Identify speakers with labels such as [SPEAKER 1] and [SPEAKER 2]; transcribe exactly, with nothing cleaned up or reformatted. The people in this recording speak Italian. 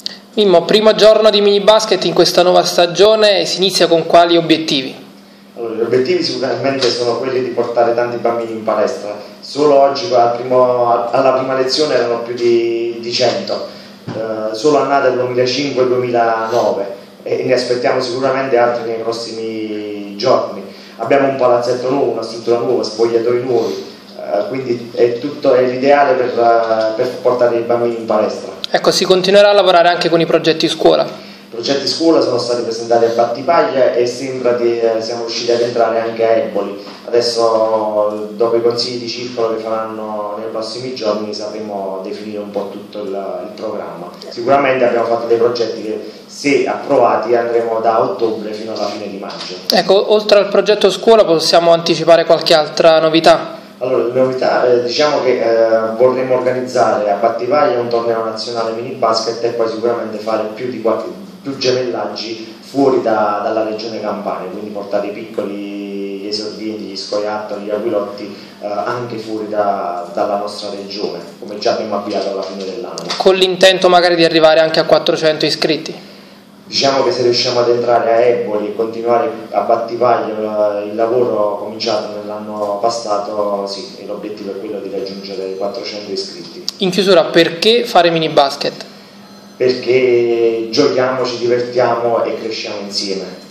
[SPEAKER 1] Mimmo, primo giorno di mini basket in questa nuova stagione, si inizia con quali obiettivi?
[SPEAKER 2] Allora, gli obiettivi sicuramente sono quelli di portare tanti bambini in palestra. Solo oggi al primo, alla prima lezione erano più di, di cento, eh, solo annate duemilacinque duemilanove, e ne aspettiamo sicuramente altri nei prossimi giorni. Abbiamo un palazzetto nuovo, una struttura nuova, spogliatoi nuovi, eh, quindi è tutto è l'ideale per, per portare i bambini in palestra.
[SPEAKER 1] Ecco, si continuerà a lavorare anche con i progetti scuola.
[SPEAKER 2] I progetti scuola sono stati presentati a Battipaglia e sembra che eh, siamo riusciti ad entrare anche a Eboli. Adesso, dopo i consigli di circolo che faranno nei prossimi giorni, sapremo definire un po' tutto il, il programma. Sicuramente abbiamo fatto dei progetti che, se approvati, andremo da ottobre fino alla fine di maggio.
[SPEAKER 1] Ecco, oltre al progetto scuola possiamo anticipare qualche altra novità?
[SPEAKER 2] Allora, le novità, eh, diciamo che eh, vorremmo organizzare a Battipaglia un torneo nazionale mini basket e poi sicuramente fare più di qualche più gemellaggi fuori da, dalla regione Campania, quindi portare i piccoli, gli esordienti, gli scoiattoli, gli aquilotti eh, anche fuori da, dalla nostra regione, come già abbiamo avviato alla fine dell'anno.
[SPEAKER 1] Con l'intento magari di arrivare anche a quattrocento iscritti?
[SPEAKER 2] Diciamo che se riusciamo ad entrare a Eboli e continuare a Battipaglia il lavoro cominciato nell'anno passato, sì, l'obiettivo è quello di raggiungere i quattrocento iscritti.
[SPEAKER 1] In chiusura, perché fare mini basket?
[SPEAKER 2] Perché giochiamo, ci divertiamo e cresciamo insieme.